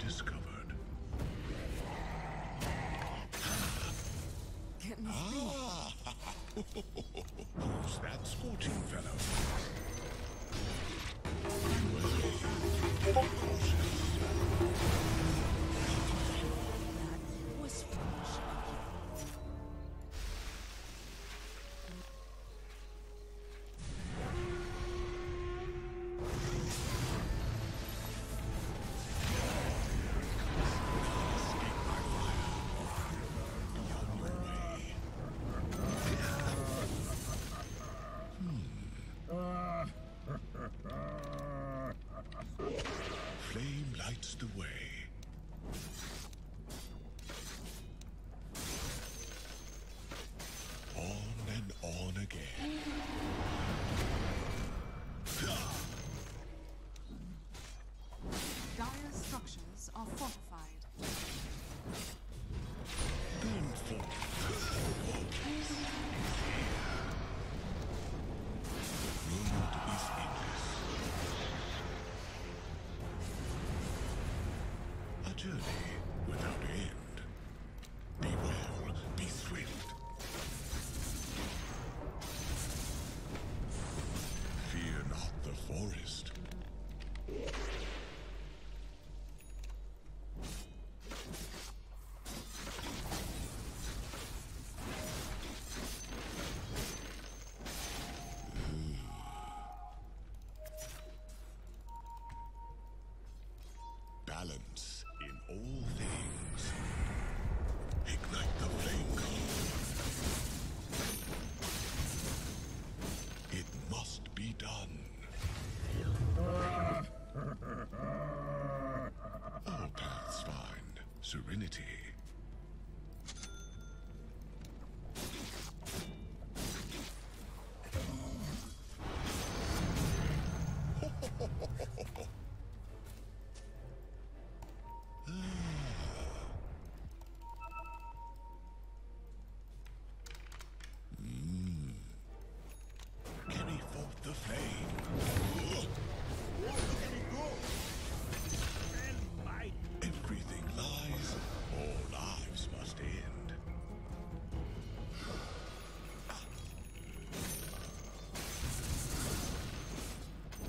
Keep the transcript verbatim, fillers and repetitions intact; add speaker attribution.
Speaker 1: discovered.
Speaker 2: Get me
Speaker 1: Ah! Who's that sporting fellow? Well, cautious.
Speaker 2: That was foolish.
Speaker 1: Flame lights the way. On and on again.
Speaker 2: Dire structures are fortified.
Speaker 1: Don't fall. Road is endless. A journey without end. Be well, be thrilled. Fear not the forest. Balance in all things. Ignite the flame cone. It must be done. All paths find serenity.